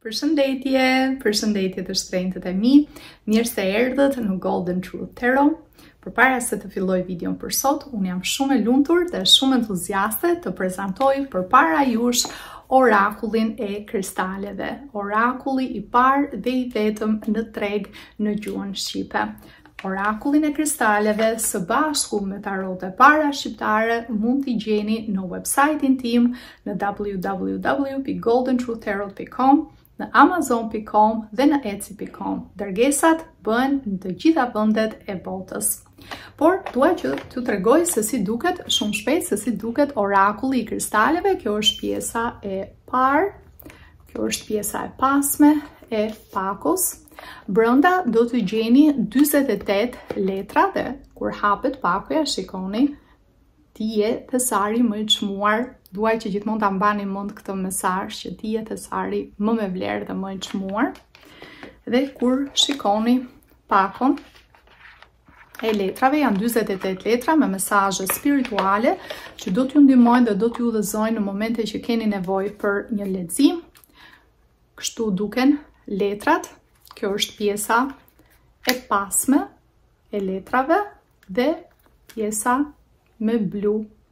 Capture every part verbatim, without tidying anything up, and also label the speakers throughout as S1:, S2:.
S1: Përshëndetje, përshëndetje të shtrenjtët e mi, mirë se erdhët në Golden Truth Tarot. Përpara se të filloj videon për sot, unë jam shumë e lumtur dhe shumë entuziaste të prezantoj përpara jush orakullin e kristaleve, orakulli i parë dhe i vetëm në treg në gjuhën shqipe. Orakullin e kristaleve së bashku me tarote para shqiptare mund t'i gjeni në website-in tim në w w w dot golden truth tarot dot com, në amazon dot com dhe në etsy dot com. Dërgesat bëhen në të gjitha vendet e botës. Por dua që t'ju tregoj se si duket shumë shpejt se si duket orakulli i kristaleve. Kjo është pjesa e parë, kjo është pjesa e pasme e pakos. Brenda do të gjeni dyzet e tetë letra dhe kur hapet pakuja, shikoni, ti je thesari më i çmuar. Duaj që gjithmonë ta mbani mend këtë mesazh që ti je thesari më me vlerë dhe më i çmuar. Dhe kur shikoni pakon e letrave, janë dyzet e tetë letra me mesazhe spirituale që do t'ju ndihmojnë dhe do t'ju udhëzojnë në momente që keni nevojë për një lexim. Kështu duken letrat. Kjo është pjesa e pasme e letrave dhe pjesa me blu.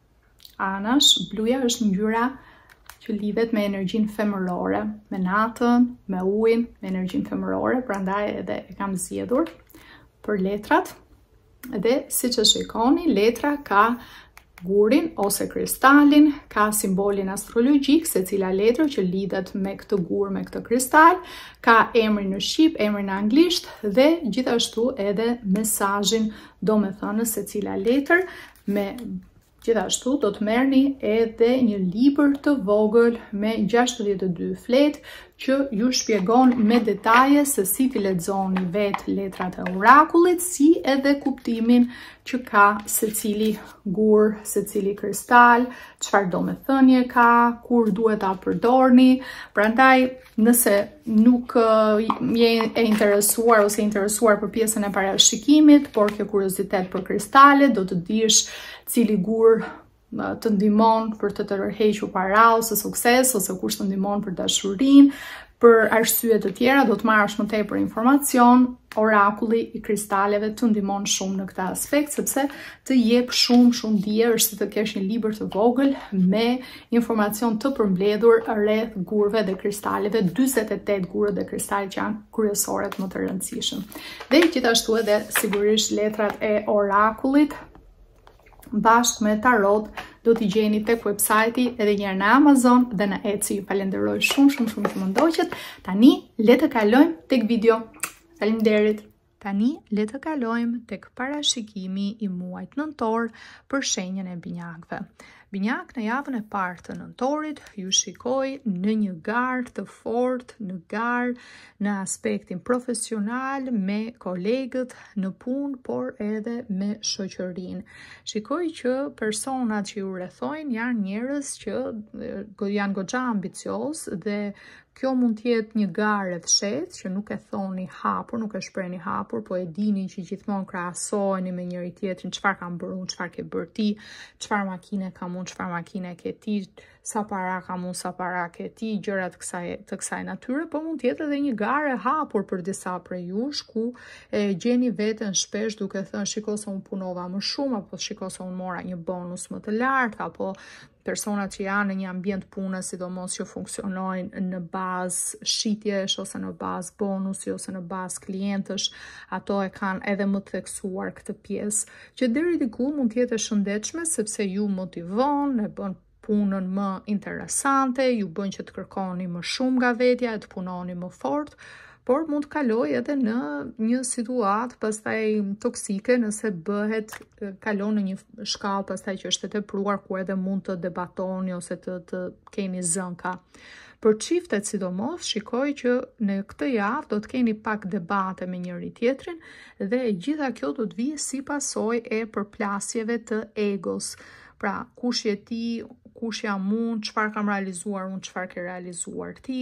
S1: Anash, bluja është ngjyra që lidhet me energjinë femërore, me natën, me ujin, me energjinë femërore, prandaj edhe e kam zgjedhur për letrat. Dhe siç e shikoni, letra ka gurin ose kristalin, ka simbolin astrologjik, se cila letër që lidhet me këtë gur, me këtë kristal, ka emrin në shqip, emrin në anglisht dhe gjithashtu edhe mesazhin, do me thënë se cila letër. Me gjithashtu do të merrni edhe një libër të vogël me gjashtëdhjetë e dy fletë që ju shpjegon me detaje se si t'i lexoni vetë letrat e orakullit, si edhe kuptimin që ka secili gur, secili kristal, çfarë domethënie ka, kur duhet ta përdorni. Prandaj, nëse nuk je e interesuar ose interesuar për pjesën e parashikimit, por ke kuriozitet për kristalet, do të dish cili gur të ndihmon për të tërhequr para ose sukses, ose kush të ndihmon për dashurinë, për arsye të tjera, do të marrësh më tepër informacion. Orakulli i kristaleve të ndihmon shumë në këtë aspekt, sepse të jep shumë shumë dije, është si të kesh një libër të vogël me informacion të përmbledhur rreth gurëve dhe kristaleve, dyzet e tetë gurë dhe kristalet që janë kryesorët më të rëndësishëm. Dhe gjithashtu edhe sigurisht letrat e orakullit bashkë me tarot do t'i gjeni tek website-i edhe njërë në Amazon dhe në Etsy. Ju falenderoj shumë shumë shumë që më ndoqët. Tani le të kalojmë tek video. Faleminderit. Tani le të kalojmë tek parashikimi i muajit nëntor për shenjën e binjakëve. Binjak në javën e parë të nëntorit ju shikoj në një garë të fortë, në garë në aspektin profesional, me kolegët në punë, por edhe me shoqërinë. Shikoj që personat që ju rrethojnë janë njerëz që janë goxha ambicioz dhe kjo mund të jetë një garë e fshehtë që nuk e thoni hapur, nuk e shprehni hapur, po e dini që gjithmonë krahasoheni me njëri tjetrin, çfarë kam bërë unë, çfarë ke bërë ti, çfarë makine kam unë, çfarë makine ke ti, sa para kam unë, sa para ke ti, gjëra të kësaj të kësaj natyre, po mund të jetë edhe një garë e hapur për disa prej jush ku e gjeni veten shpesh duke thënë shiko se unë punova më shumë, apo shiko se unë mora një bonus më të lartë, apo personat që janë në një ambient pune, sidomos që funksionojnë në bazë shitjesh ose në bazë bonusi ose në bazë klientësh, ato e kanë edhe më të theksuar këtë pjesë, që deri diku mund të jetë e shëndetshme sepse ju motivon, e bën punën më interesante, ju bën që të kërkoni më shumë nga vetja, e të punoni më fort, por mund të kaloj edhe në një situatë pastaj toksike nëse bëhet, kalon në një shkallë pastaj që është e tepruar ku edhe mund të debatoni ose të, të keni zënka. Për çiftet sidomos, shikoj që në këtë javë do të keni pak debate me njëri tjetrin dhe gjitha kjo do të vijë si pasojë e përplasjeve të egos. Pra, kush je ti, kush jam unë, çfarë kam realizuar unë, çfarë ke realizuar ti.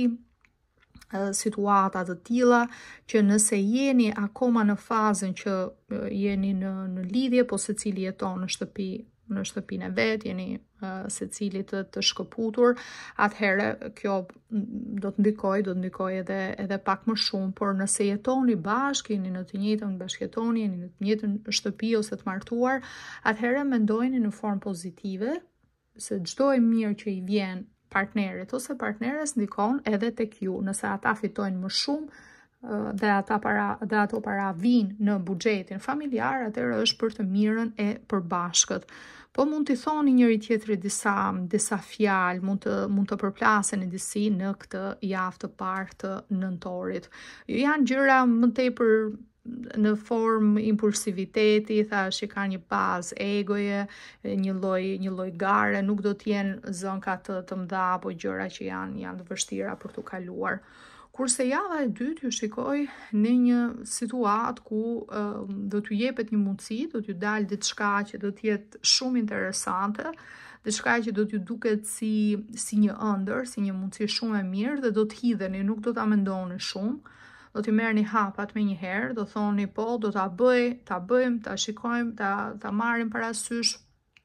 S1: Situata të tilla që nëse jeni akoma në fazën që jeni në, në lidhje, po secili jeton në shtëpi në shtëpinë e vet, jeni uh, secili të, të shkëputur, atëherë kjo do të ndikoj, do të ndikoj edhe edhe pak më shumë, por nëse jetoni bashkë, jeni në të njëjtën bashkëjetoni, jeni në të njëjtën shtëpi ose të martuar, atëherë mendojeni në formë pozitive se çdo e mirë që i vjen partnerit ose partneres ndikon edhe tek ju. Nëse ata fitojnë më shumë dhe ata para dhe ato para vinë në buxhetin familjar, atëherë është për të mirën e përbashkët. Po mund t'i thoni njëri tjetrit disa disa fjalë, mund të mund të përplaseni disi në këtë javë të parë të nëntorit. Jo janë gjëra më tepër në formë impulsiviteti, thash që ka një bazë egoje, një lloj një lloj gare, nuk do të jenë zënka të të mëdha apo gjëra që janë janë të vështira për t'u kaluar. Kurse java e dytë ju shikoj në një situatë ku uh, do t'ju jepet një mundësi, do t'ju dalë diçka që do t'jetë shumë interesante, diçka që do t'ju duket si, si një ëndër, si një mundësi shumë e mirë dhe do t'hidheni, nuk do t'a mendoni shumë, do t'i merrni hapat me një herë, do thoni po, do t'a bëj, t'a bëjmë, t'a shikojmë, t'a, t'a marrim parasysh,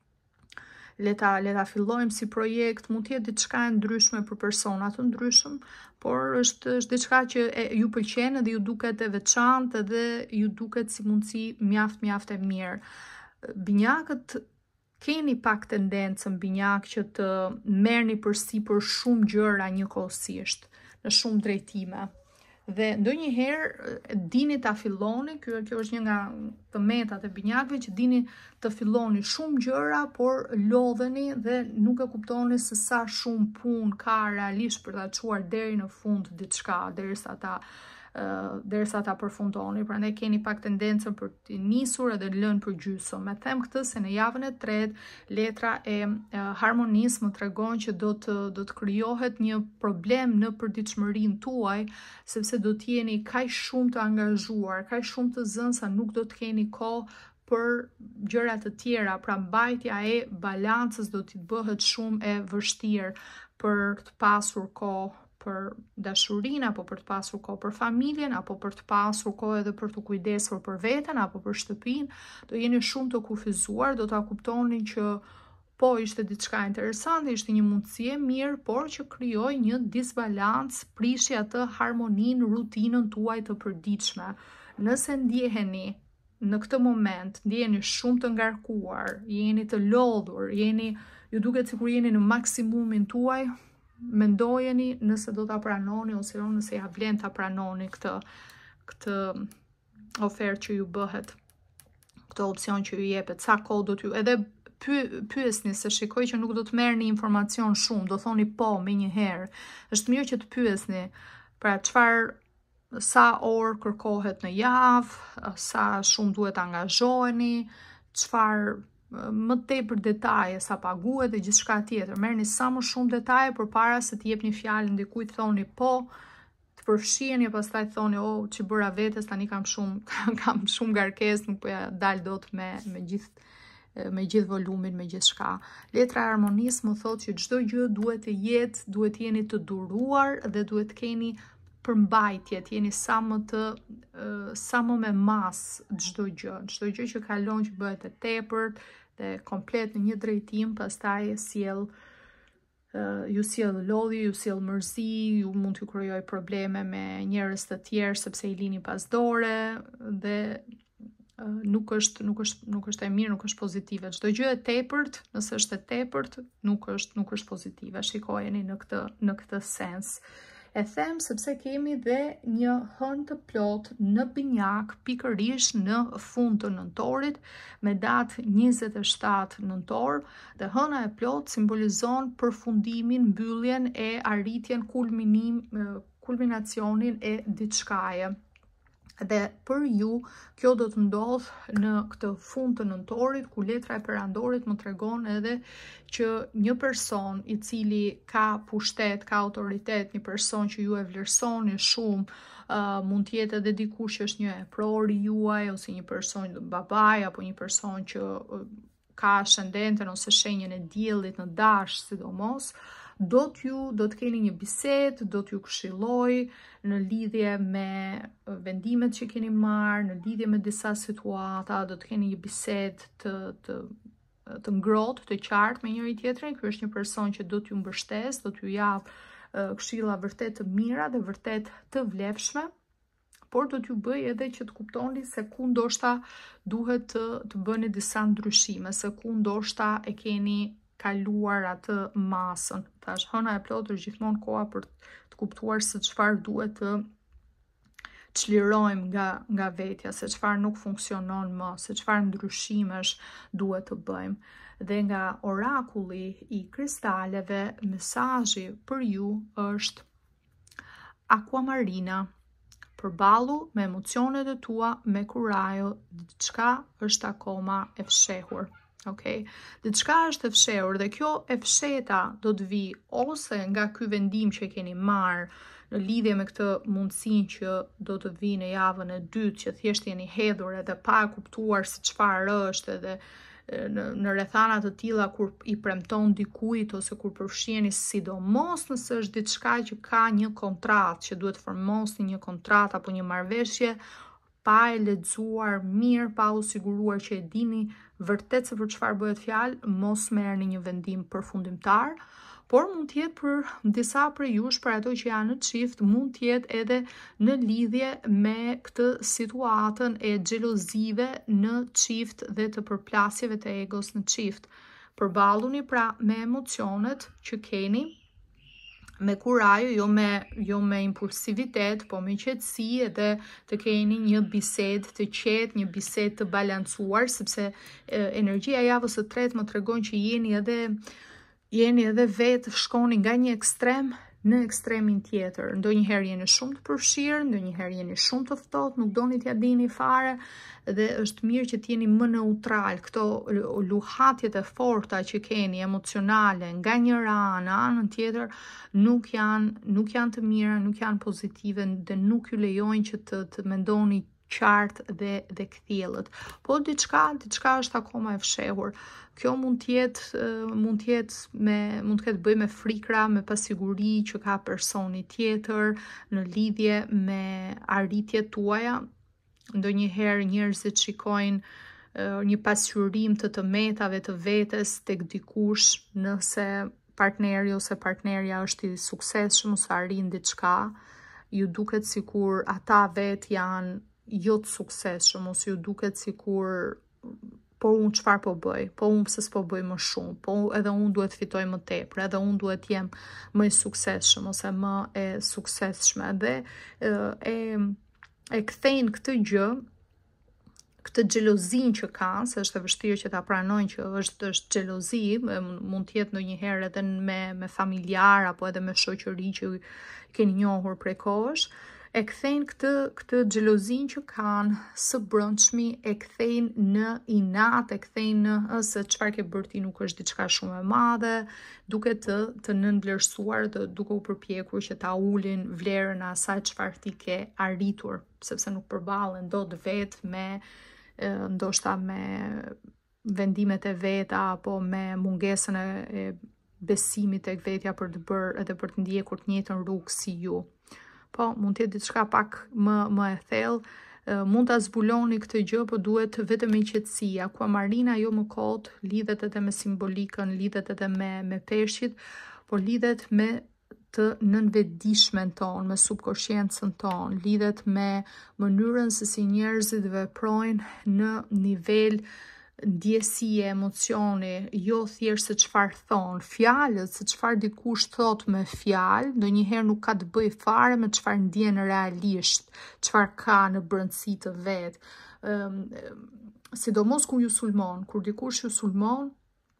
S1: le ta le ta fillojmë si projekt, mund të jetë diçka e ndryshme për persona të ndryshëm, por është është diçka që e, ju pëlqen dhe ju duket e veçantë dhe ju duket si mundësi mjaft mjaft e mirë. Binjakët keni pak tendencën binjak që të merrni përsipër shumë gjëra njëkohësisht, në shumë drejtime. Dhe ndonjëherë dini ta filloni, kjo, kjo është një nga tëmetat e binjakëve, që dini të filloni shumë gjëra, por lodheni dhe nuk e kuptoni se sa shumë punë ka realisht për ta çuar deri në fund diçka, derisa ta uh, derisa ta përfundoni. Prandaj keni pak tendencën për të nisur edhe lënë për gjysmë. Me them këtë se në javën e tretë letra e uh, harmonisë më tregon që do të do të krijohet një problem në përditshmërinë tuaj, sepse do të jeni kaq shumë të angazhuar, kaq shumë të zënë sa nuk do të keni kohë për gjëra të tjera. Pra mbajtja e balancës do t'i bëhet shumë e vështirë për të pasur kohë për dashurinë, apo për të pasur kohë për familjen, apo për të pasur kohë edhe për të kujdesur për veten apo për shtëpinë. Do jeni shumë të kufizuar, do ta kuptoni që po ishte diçka interesante, ishte një mundësi e mirë, por që krijoi një disbalancë, prishi atë harmoninë, rutinën tuaj të përditshme. Nëse ndjeheni në këtë moment, ndjeheni shumë të ngarkuar, jeni të lodhur, jeni, ju duket sikur jeni në maksimumin tuaj, mendojeni nëse do ta pranoni ose nëse ja vlen ta pranoni këtë këtë ofertë që ju bëhet, këtë opsion që ju jepet, sa kohë do t'ju edhe py, pyesni, se shikoj që nuk do të merrni informacion shumë, do thoni po me një herë. Është mirë që të pyesni, pra çfarë sa orë kërkohet në javë, sa shumë duhet angazhoheni, çfarë më tepër detaje, sa paguhet dhe gjithçka tjetër. Merrni sa më shumë detaje përpara se të jepni fjalën dikujt, thoni po, të përfshiheni e pastaj thoni oh, ç'i bëra vetes, tani kam shumë kam shumë ngarkesë, nuk po ja dal dot me me gjithë me gjithë volumin, me gjithçka. Letra e harmonisë më thotë që çdo gjë duhet të jetë, duhet të jeni të duruar dhe duhet të keni përmbajtje, të jeni sa më të uh, sa më me mas çdo gjë, çdo gjë që kalon që bëhet e tepërt dhe komplet në një drejtim, pastaj sjell uh, ju sjell lodhje, ju sjell mërzi, ju mund t'ju krijoj probleme me njerëz të tjerë sepse i lini pas dore dhe uh, nuk është nuk është nuk është e mirë, nuk është pozitive. Çdo gjë e tepërt, nëse është e tepërt, nuk është nuk është pozitive. Shikojeni në këtë në këtë sens. E them sepse kemi dhe një hënë të plot në binjak pikërisht në fund të nëntorit me datë njëzet e shtatë nëntor, dhe hëna e plot simbolizon përfundimin, mbylljen e arritjen, kulminim, kulminacionin e diçkaje. Dhe për ju, kjo do të ndodh në këtë fund të nëntorit, ku letra e perandorit më tregon edhe që një person i cili ka pushtet, ka autoritet, një person që ju e vlerësoni shumë, uh, mund të jetë edhe dikush që është një eprori juaj, ose një person babaj, apo një person që uh, ka ascendenten ose shenjën e diellit në dash, sidomos, do t'ju, do të keni një bisedë, do t'ju këshilloj në lidhje me vendimet që keni marrë, në lidhje me disa situata, do të keni një bisedë të, të të ngrohtë, të qartë me njëri tjetrin. Ky është një person që do t'ju mbështes, do t'ju jap uh, këshilla vërtet të mira dhe vërtet të vlefshme, por do t'ju bëj edhe që të kuptoni se ku ndoshta duhet të, të bëni disa ndryshime, se ku ndoshta e keni kaluar atë masën. Tash hëna e plot është gjithmonë koha për të kuptuar se çfarë duhet të çlirojmë nga, nga vetja, se çfarë nuk funksionon më, se çfarë ndryshimesh duhet të bëjmë. Dhe nga orakulli i kristaleve, mesazhi për ju është Aquamarina. Përballu me emocionet e tua, me kurajo, diçka është akoma e fshehur. Okay. Diçka është e fshehur dhe kjo e fsheta do të vi ose nga ky vendim që keni marrë në lidhje me këtë mundësinë që do të vi në javën e dytë, që thjesht jeni hedhur edhe pa e kuptuar se çfarë është, edhe në, në rrethana të tilla kur i premton dikujt ose kur përfshiheni, sidomos nëse është diçka që ka një kontratë, që duhet formosni një kontratë apo një marrëveshje, pa e lexuar mirë, pa u siguruar që e dini vërtet se për çfarë bëhet fjalë, mos merrni një vendim përfundimtar. Por mund tjetë për disa prej jush, për ato që janë në çift, mund tjetë edhe në lidhje me këtë situatën e xhelozive në çift dhe të përplasjeve të egos në çift. Përballuni pra me emocionet që keni, me kurajo, jo me, jo me impulsivitet, po me qetësi, edhe të keni një bisedë të qetë, një bisedë të balancuar, sepse e, energjia javës së tretë më tregon që jeni edhe jeni edhe vetë shkoni nga një ekstrem në ekstremin tjetër. Ndonjëherë jeni shumë të përfshirë, ndonjëherë jeni shumë të ftohtë, nuk doni t'ja dini fare, dhe është mirë që t'jeni më neutral. Këto luhatjet e forta që keni emocionale nga njëra anë, anën tjetër, nuk janë, nuk janë të mira, nuk janë pozitive dhe nuk ju lejojnë që të, të mendoni qartë dhe, dhe kthjellët. Po diçka, diçka është akoma e fshehur. Kjo mund tjetë, mund tjetë me, mund të ketë bëj me frikra, me pasiguri që ka personi tjetër në lidhje me arritjet tuaja. Ndonjëherë njerëzit shikojnë uh, një pasqyrim të të metave të vetes tek dikush, nëse partneri ose partnerja është i suksesshëm ose arrin diçka, ju duket sikur ata vetë janë jo të suksesshëm, ose ju duket sikur po unë çfarë po bëj, po unë pse s'po bëj më shumë, po edhe unë duhet fitoj më tepër, edhe unë duhet jem më i suksesshëm ose më e suksesshme, dhe e, e kthejnë këtë gjë, këtë xhelozin që kanë, se është e vështirë që ta pranojnë që është është xhelozi, mund të jetë ndonjëherë edhe me me familjar apo edhe me shoqëri që keni njohur prej kohësh. E kthejnë këtë, këtë xhelozin që kanë së brendshmi, e kthejnë në inat, e kthejnë në se çfarë ke bërë ti nuk është diçka shumë e madhe, duke të, të nënvlerësuar, dhe duke u përpjekur që ta ulin vlerën e asaj çfarë ti ke arritur, sepse nuk përballen dot vetë me ndoshta me vendimet e veta apo me mungesën e, e besimit tek vetja për të bërë edhe për të ndjekur të njëjtën rrugë si ju. Po, mund të jetë diçka pak më, më e thellë, uh, mund ta zbuloni këtë gjë, po duhet vetëm me qetësi. Aquamarina jo më kot, lidhet edhe me simbolikën, lidhet edhe me, me peshqit, por lidhet me të nënvetdijshmen tonë, me subkonsciencën tonë, lidhet me mënyrën se si njerëzit veprojnë në nivel ndjesie, emocioni, jo thjesht se çfarë thonë, fjalët, se çfarë dikush thot me fjalë, ndonjëherë nuk ka të bëjë fare me çfarë ndjen realisht, çfarë ka në brendësi të vet. Um, sidomos kur ju sulmon, kur dikush ju sulmon,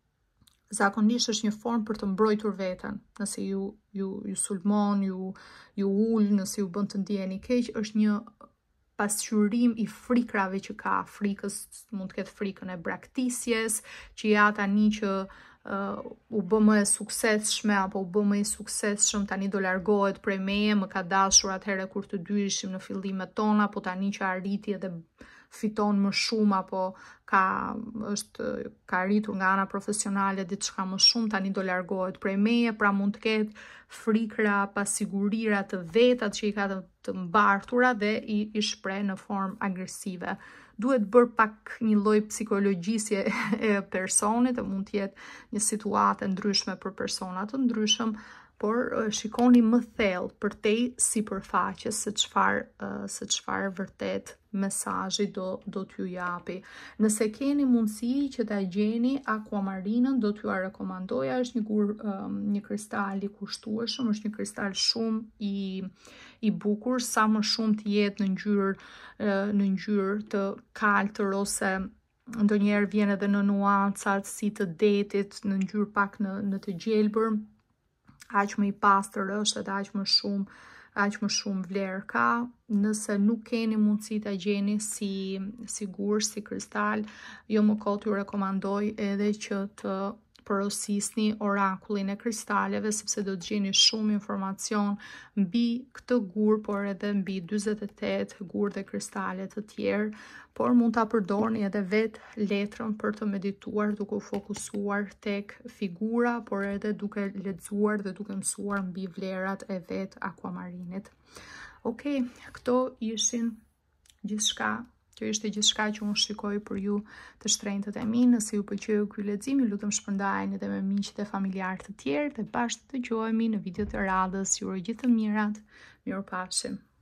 S1: zakonisht është një formë për të mbrojtur veten. Nëse ju ju ju sulmon, ju ju ul, nëse ju bën të ndjeni keq, është një pasqyrim i frikrave që ka. Frikës mund të ketë frikën e braktisjes, që ja tani që uh, u bë më e suksesshme apo u bë më i suksesshëm, tani do largohet prej meje, më ka dashur atëherë kur të dy ishim në fillimet tona, po tani që arriti edhe fiton më shumë apo ka është ka arritur nga ana profesionale diçka më shumë, tani do largohet prej meje, pra mund të ketë frikra, pasigurira të vetat që i ka të, të mbartura dhe i, i shpreh në formë agresive. duhet bërë pak një lloj psikologjisje e personit, mund të jetë një situatë ndryshme për persona të ndryshëm, por shikoni më thellë përtej sipërfaqes se çfarë se çfarë vërtet mesazhi do do t'ju japi. Nëse keni mundësi që ta gjeni akuamarinën, do t'ju rekomandoja. Është një gur, um, një kristal i kushtueshëm, është një kristal shumë i i bukur, sa më shumë të jetë në ngjyrë në ngjyrë të kaltër ose ndonjëherë vjen edhe në nuancat si të detit, në ngjyrë pak në në të gjelbër, aq më i pastër është edhe aq më shumë aq më shumë vlerë ka. Nëse nuk keni mundësi ta gjeni si si gur, si kristal, jo më kot ju rekomandoj edhe që të porosisni orakullin e kristaleve, sepse do të gjeni shumë informacion mbi këtë gur, por edhe mbi dyzet e tetë gur dhe kristale të tjerë, por mund ta përdorni edhe vetë letrën për të medituar, duke u fokusuar tek figura, por edhe duke lexuar dhe duke mësuar mbi vlerat e vetë akuamarinit. Okej, këto ishin gjithçka Kjo ishte gjithçka që unë shikoj për ju të shtrenjtët e mi. Nëse ju pëlqeu ky lexim, ju lutem shpërndajeni edhe me miqtë e familjarë të tjerë dhe bashkë të dëgjohemi në video të radhës. Ju uroj gjithë të mirat. Mirupafshim.